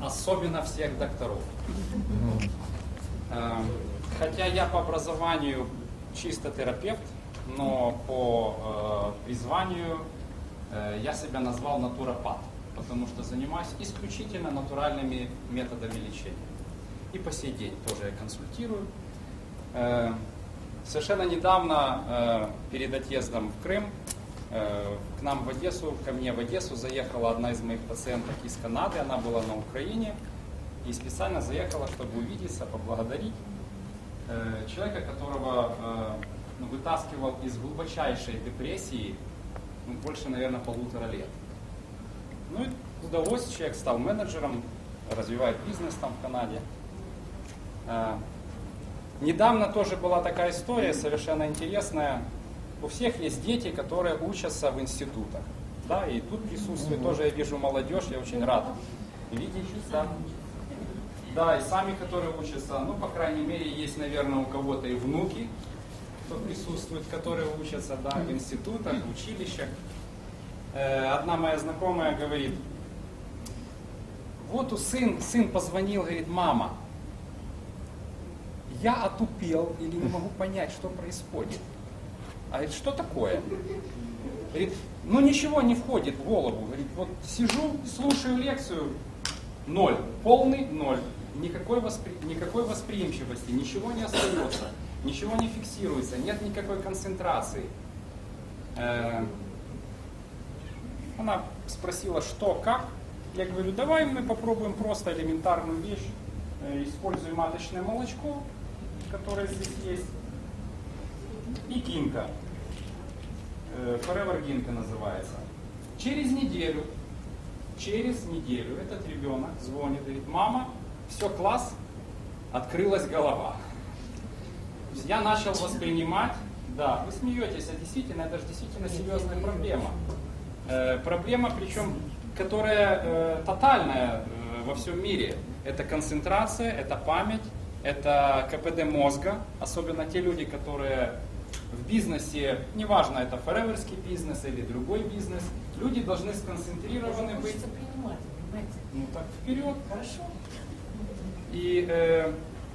особенно всех докторов. Хотя я по образованию чисто терапевт, но по призванию я себя назвал натуропат, потому что занимаюсь исключительно натуральными методами лечения. И по сей день тоже я консультирую. Совершенно недавно, перед отъездом в Крым, к нам в Одессу, ко мне в Одессу заехала одна из моих пациенток из Канады, она была на Украине, и специально заехала, чтобы увидеться, поблагодарить человека, которого вытаскивал из глубочайшей депрессии больше, наверное, 1,5 лет. Ну и удалось, человек стал менеджером, развивает бизнес там в Канаде. Недавно тоже была такая история, совершенно интересная. У всех есть дети, которые учатся в институтах. Да, и тут присутствует тоже, я вижу молодежь, я очень рад видеть. Да, и сами, которые учатся, ну, по крайней мере, есть, наверное, у кого-то и внуки, кто присутствует, которые учатся, да, в институтах, в училищах. Одна моя знакомая говорит, вот сын позвонил, говорит, мама, я отупел или не могу понять, что происходит. А говорит, что такое? Говорит, ну ничего не входит в голову. Говорит, вот сижу, слушаю лекцию, 0, полный 0. Никакой восприимчивости, ничего не остается, ничего не фиксируется, нет никакой концентрации. Она спросила, что, как. Я говорю, давай мы попробуем просто элементарную вещь. Используем маточное молочко, которое здесь есть, и гинка. Forever гинка называется. Через неделю этот ребенок звонит, говорит, мама, все, класс, открылась голова. Я начал воспринимать, да, вы смеетесь, а действительно, это же действительно серьезная проблема. Проблема, причем, которая тотальная во всем мире. Это концентрация, это память, это КПД мозга, особенно те люди, которые в бизнесе, неважно, это фореверский бизнес или другой бизнес, люди должны сконцентрированы быть. Ну так вперед. Хорошо. И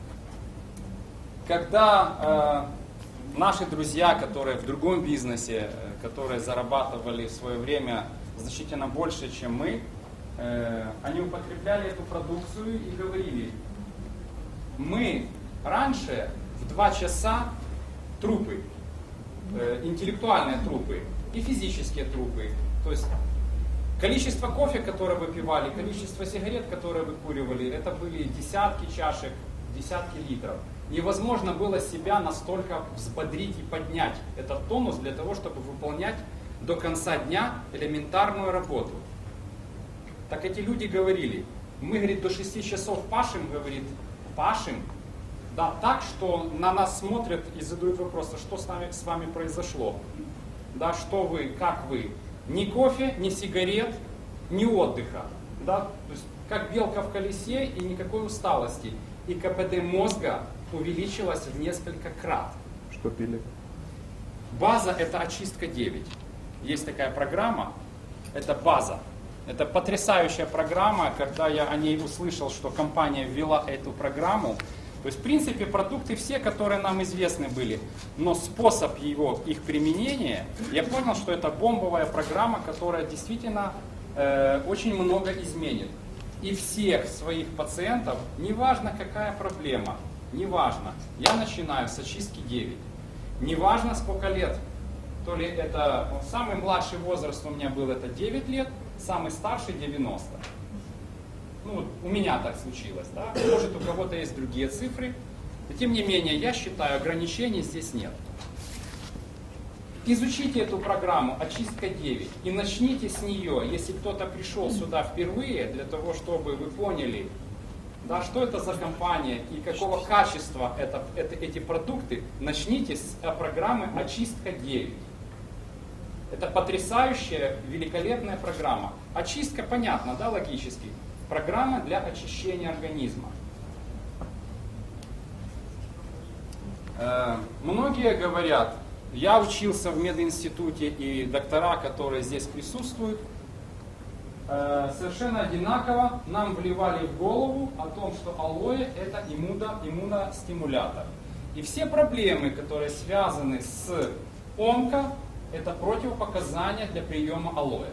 когда наши друзья, которые в другом бизнесе, которые зарабатывали в свое время значительно больше, чем мы, они употребляли эту продукцию и говорили, мы раньше в 2 часа трупы, интеллектуальные трупы и физические трупы, то есть количество кофе, которое выпивали, количество сигарет, которые выкуривали, это были десятки чашек, десятки литров. Невозможно было себя настолько взбодрить и поднять этот тонус для того, чтобы выполнять до конца дня элементарную работу. Так эти люди говорили, мы, говорит, до 6 часов пашем, говорит, пашем, да, так, что на нас смотрят и задают вопрос, а что с вами произошло? Да, что вы, как вы? Ни кофе, ни сигарет, ни отдыха. Да? То есть, как белка в колесе и никакой усталости. И КПД мозга увеличилось в несколько крат. Что пили? База – это очистка 9. Есть такая программа, это база. Это потрясающая программа, когда я о ней услышал, что компания ввела эту программу. То есть, в принципе, продукты все, которые нам известны были, но способ их применения, я понял, что это бомбовая программа, которая действительно очень много изменит. И всех своих пациентов, неважно какая проблема, неважно, я начинаю с очистки 9. Неважно сколько лет, то ли это самый младший возраст у меня был это 9 лет, самый старший 90. Ну, у меня так случилось, да? Может, у кого-то есть другие цифры. Но, тем не менее, я считаю, ограничений здесь нет. Изучите эту программу «Очистка 9» и начните с нее, если кто-то пришел сюда впервые, для того, чтобы вы поняли, да, что это за компания и какого качества эти продукты, начните с программы «Очистка 9». Это потрясающая, великолепная программа. Очистка, понятно, да, логически. Программа для очищения организма. Многие говорят, я учился в мединституте, и доктора, которые здесь присутствуют, совершенно одинаково нам вливали в голову о том, что алоэ это иммуностимулятор. И все проблемы, которые связаны с онко, это противопоказания для приема алоэ.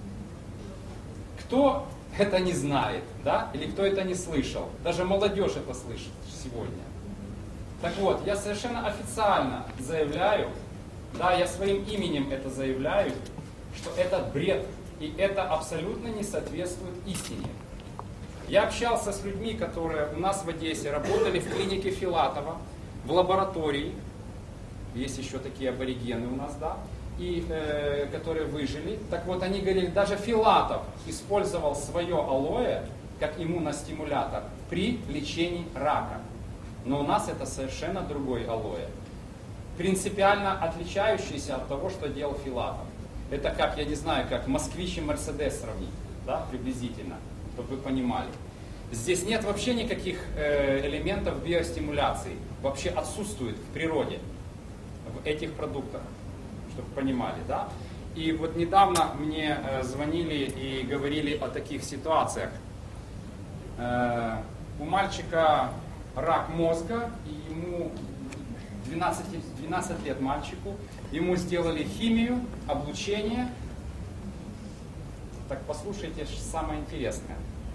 Кто это не знает, да? Или кто это не слышал? Даже молодежь это слышит сегодня. Так вот, я совершенно официально заявляю, да, я своим именем это заявляю, что это бред, и это абсолютно не соответствует истине. Я общался с людьми, которые у нас в Одессе работали в клинике Филатова, в лаборатории, есть еще такие аборигены у нас, да, и которые выжили. Так вот, они говорили, даже Филатов использовал свое алоэ как иммуностимулятор при лечении рака. Но у нас это совершенно другой алоэ, принципиально отличающийся от того, что делал Филатов. Это как, я не знаю, как Москвич и Мерседес сравнить, да, приблизительно, чтобы вы понимали. Здесь нет вообще никаких элементов биостимуляции, вообще отсутствует в природе, в этих продуктах, чтобы понимали, да. И вот недавно мне звонили и говорили о таких ситуациях. У мальчика рак мозга, и ему 12 лет мальчику, ему сделали химию, облучение. Так послушайте, самое интересное.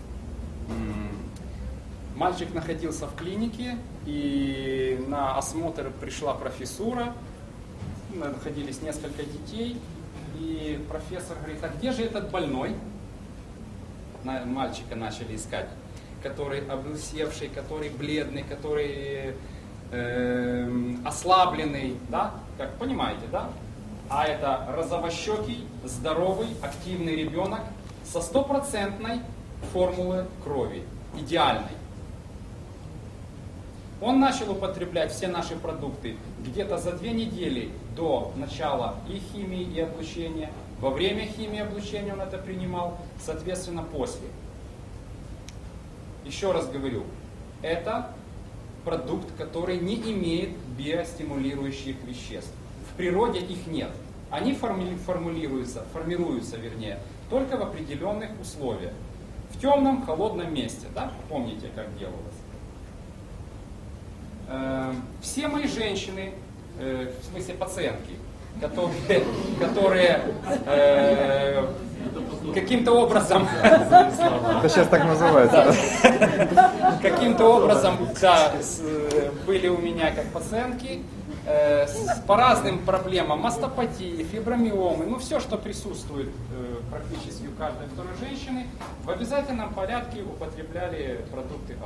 Мальчик находился в клинике, и на осмотр пришла профессура, находились несколько детей, и профессор говорит, а где же этот больной? Мальчика начали искать, который облысевший, который бледный, который ослабленный, да, как понимаете, да? А это розовощекий, здоровый, активный ребенок со 100% формулой крови, идеальной. Он начал употреблять все наши продукты где-то за 2 недели до начала и химии, и облучения. Во время химии и облучения он это принимал, соответственно, после. Еще раз говорю, это продукт, который не имеет биостимулирующих веществ. В природе их нет. Они формируются только в определенных условиях. В темном, холодном месте. Да? Помните, как делалось? Все мои женщины, в смысле пациентки, которые каким-то образом... Это сейчас так называется. Каким-то образом, да, были у меня как пациентки по разным проблемам, мастопатии, фибромиомы, ну все, что присутствует практически у каждой второй женщины, в обязательном порядке употребляли продукты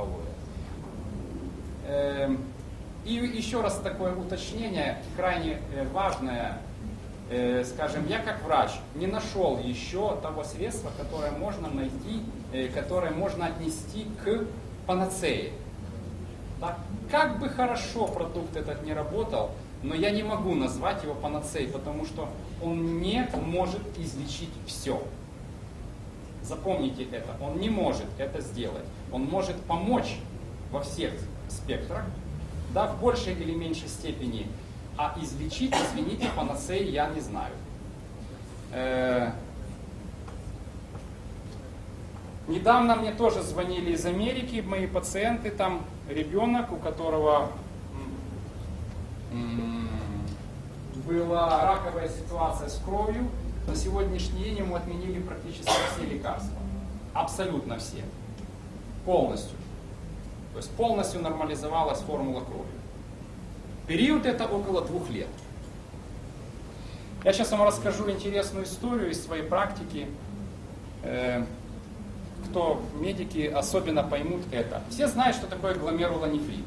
алоэ. И еще раз такое уточнение, крайне важное. Скажем, я как врач не нашел еще того средства, которое можно найти, которое можно отнести к панацее. Так? Как бы хорошо продукт этот не работал, но я не могу назвать его панацеей, потому что он не может излечить все. Запомните это, он не может это сделать. Он может помочь во всех спектрах, да, в большей или меньшей степени. А излечить, извините, панацеи я не знаю. Недавно мне тоже звонили из Америки, мои пациенты, там ребенок, у которого была раковая ситуация с кровью. На сегодняшний день ему отменили практически все лекарства. Абсолютно все. Полностью. То есть полностью нормализовалась формула крови. Период это около 2 лет. Я сейчас вам расскажу интересную историю из своей практики. Кто медики особенно поймут это. Все знают, что такое гломерулонефрит.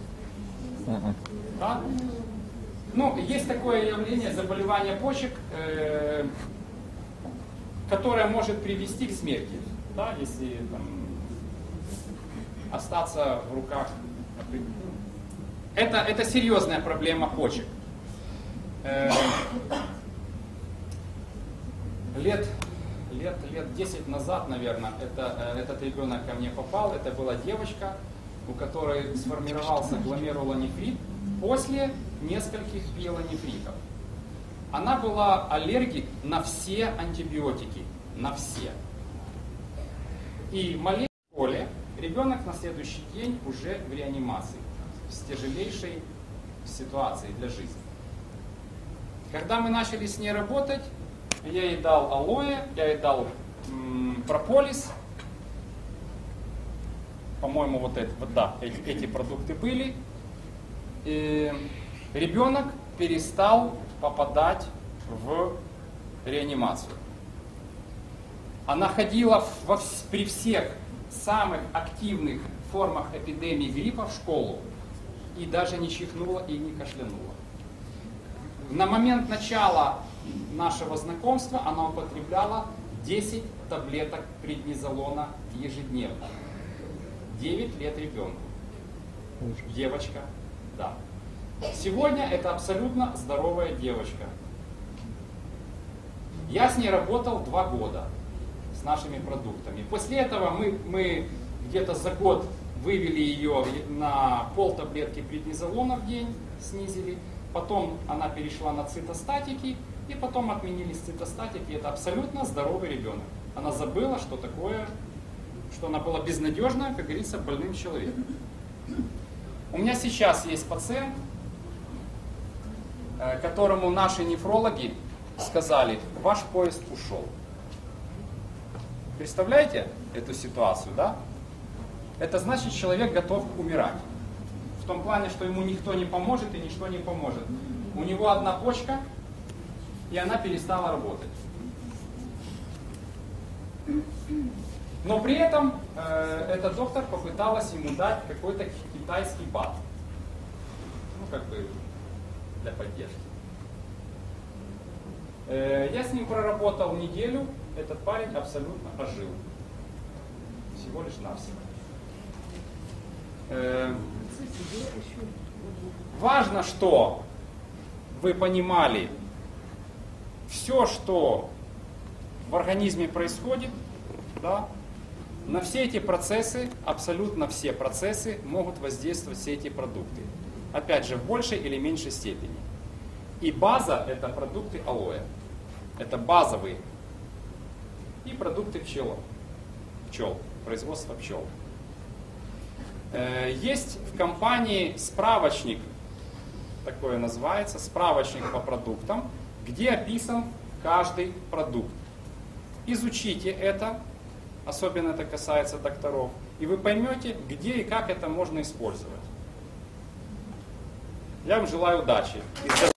Да? Ну, есть такое явление, заболевание почек, которое может привести к смерти, да, если там, остаться в руках. Это серьезная проблема почек. Лет 10 назад, наверное, этот ребенок ко мне попал. Это была девочка, у которой сформировался гломерулонефрит после нескольких пиелонефритов. Она была аллергик на все антибиотики, на все. И маленькой школе ребенок на следующий день уже в реанимации, с тяжелейшей ситуацией для жизни. Когда мы начали с ней работать, я ей дал алоэ, я ей дал прополис. По-моему, эти продукты были. И ребенок перестал попадать в реанимацию. Она ходила при всех самых активных формах эпидемии гриппа в школу и даже не чихнула и не кашлянула. На момент начала нашего знакомства она употребляла 10 таблеток преднизолона ежедневно. 9 лет ребенку. Девочка, да. Сегодня это абсолютно здоровая девочка. Я с ней работал 2 года с нашими продуктами. После этого мы где-то за год вывели ее на полтаблетки преднизолона в день, снизили. Потом она перешла на цитостатики, и потом отменились цитостатики. Это абсолютно здоровый ребенок. Она забыла, что такое, что она была безнадежна, как говорится, больным человеком. У меня сейчас есть пациент, которому наши нефрологи сказали: ваш поезд ушел. Представляете эту ситуацию, да? Это значит, человек готов умирать. В том плане, что ему никто не поможет и ничто не поможет. У него одна почка, и она перестала работать. Но при этом этот доктор попыталась ему дать какой-то китайский БАД. Ну, как бы для поддержки. Я с ним проработал неделю, этот парень абсолютно ожил. Всего лишь навсего. Важно, что вы понимали, все, что в организме происходит, да, на все эти процессы, абсолютно все процессы могут воздействовать все эти продукты. Опять же, в большей или меньшей степени. И база – это продукты алоэ. Это базовые. И продукты пчел, производство пчел. Есть в компании справочник, такое называется, справочник по продуктам, где описан каждый продукт. Изучите это, особенно это касается докторов, и вы поймете, где и как это можно использовать. Я вам желаю удачи.